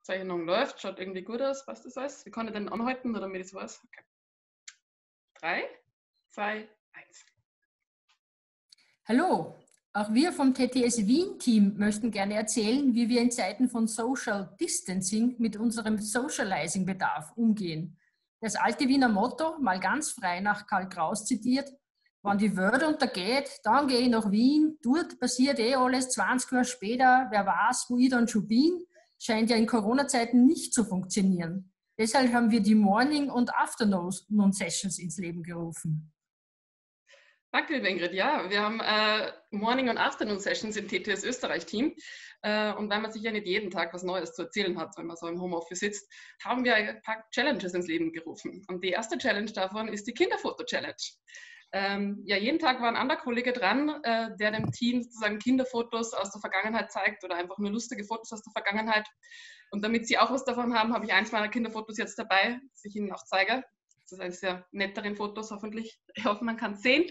Aufzeichnung läuft, schaut irgendwie gut aus, passt das alles? Wie kann ich denn anhalten, oder damit ich das weiß? Okay. 3, 2, 1. Hallo, auch wir vom TTS Wien-Team möchten gerne erzählen, wie wir in Zeiten von Social Distancing mit unserem Socializing-Bedarf umgehen. Das alte Wiener Motto, mal ganz frei nach Karl Kraus zitiert: Wenn die Welt untergeht, dann gehe ich nach Wien, dort passiert alles 20 Jahre später, wer weiß, wo ich dann schon bin, scheint ja in Corona-Zeiten nicht zu funktionieren. Deshalb haben wir die Morning- und Afternoon-Sessions ins Leben gerufen. Danke, liebe Ingrid. Ja, wir haben Morning- und Afternoon-Sessions im TTS Österreich-Team. Und weil man sich ja nicht jeden Tag was Neues zu erzählen hat, wenn man so im Homeoffice sitzt, haben wir ein paar Challenges ins Leben gerufen. Und die erste Challenge davon ist die Kinderfoto-Challenge. Ja, jeden Tag war ein anderer Kollege dran, der dem Team sozusagen Kinderfotos aus der Vergangenheit zeigt oder einfach nur lustige Fotos aus der Vergangenheit. Und damit Sie auch was davon haben, habe ich eins meiner Kinderfotos jetzt dabei, das ich Ihnen auch zeige. Das ist eines der netteren Fotos, hoffentlich. Ich hoffe, man kann es sehen.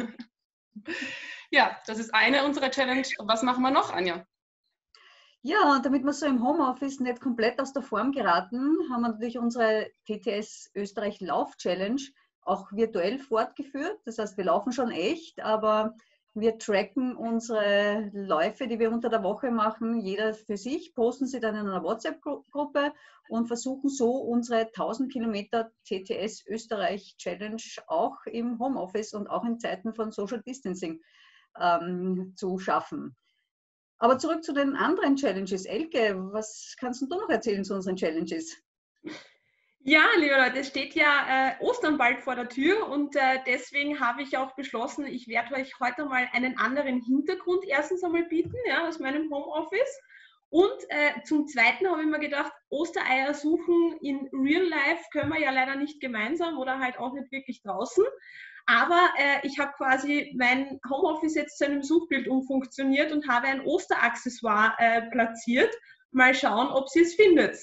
Ja, das ist eine unserer Challenge. Was machen wir noch, Anja? Ja, damit wir so im Homeoffice nicht komplett aus der Form geraten, haben wir natürlich unsere TTS Österreich Lauf Challenge auch virtuell fortgeführt. Das heißt, wir laufen schon echt, aber wir tracken unsere Läufe, die wir unter der Woche machen, jeder für sich, posten sie dann in einer WhatsApp-Gruppe und versuchen so unsere 1000 Kilometer TTS Österreich Challenge auch im Homeoffice und auch in Zeiten von Social Distancing zu schaffen. Aber zurück zu den anderen Challenges. Elke, was kannst du noch erzählen zu unseren Challenges? Ja, liebe Leute, es steht ja Ostern bald vor der Tür und deswegen habe ich auch beschlossen, ich werde euch heute mal einen anderen Hintergrund erstens einmal bieten, ja, aus meinem Homeoffice. Und zum Zweiten habe ich mir gedacht, Ostereier suchen in Real Life können wir ja leider nicht gemeinsam oder halt auch nicht wirklich draußen. Aber ich habe quasi mein Homeoffice jetzt zu einem Suchbild umfunktioniert und habe ein Osteraccessoire platziert. Mal schauen, ob ihr es findet.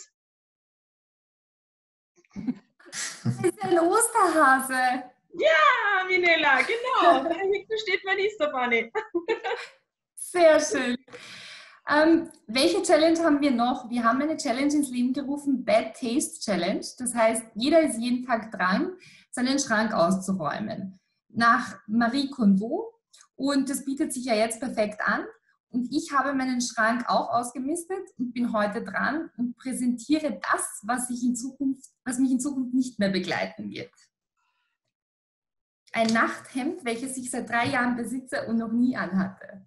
Das ist ein Osterhase. Ja, Minella, genau. Da hinten steht mein Easter Bunny. Sehr schön. Welche Challenge haben wir noch? Wir haben eine Challenge ins Leben gerufen, Bad Taste Challenge. Das heißt, jeder ist jeden Tag dran, seinen Schrank auszuräumen. Nach Marie Kondo. Und das bietet sich ja jetzt perfekt an. Und ich habe meinen Schrank auch ausgemistet und bin heute dran und präsentiere das, was mich in Zukunft nicht mehr begleiten wird. Ein Nachthemd, welches ich seit 3 Jahren besitze und noch nie anhatte.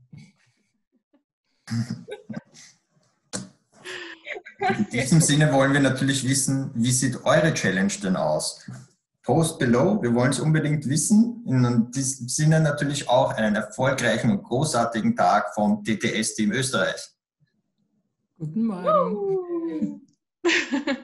In diesem Sinne wollen wir natürlich wissen, wie sieht eure Challenge denn aus? Post below, wir wollen es unbedingt wissen. In diesem Sinne natürlich auch einen erfolgreichen und großartigen Tag vom TTS-Team Österreich. Guten Morgen.